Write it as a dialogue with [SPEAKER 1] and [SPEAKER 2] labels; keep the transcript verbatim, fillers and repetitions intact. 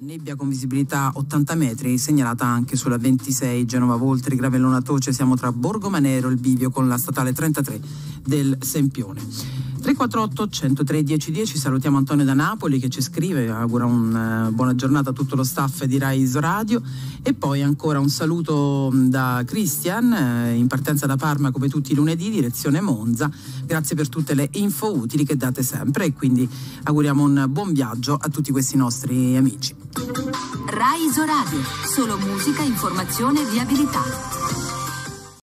[SPEAKER 1] Nebbia con visibilità ottanta metri, segnalata anche sulla ventisei Genova-Voltri, Gravellona Toce. Siamo tra Borgomanero e il bivio con la statale trentatré del Sempione. tre quattro otto, centotré, dieci dieci. Salutiamo Antonio da Napoli che ci scrive, augura una uh, buona giornata a tutto lo staff di Rai Isoradio. E poi ancora un saluto da Christian, eh, in partenza da Parma come tutti i lunedì, direzione Monza. Grazie per tutte le info utili che date sempre e quindi auguriamo un buon viaggio a tutti questi nostri amici.
[SPEAKER 2] Rai Isoradio, solo musica, informazione e viabilità.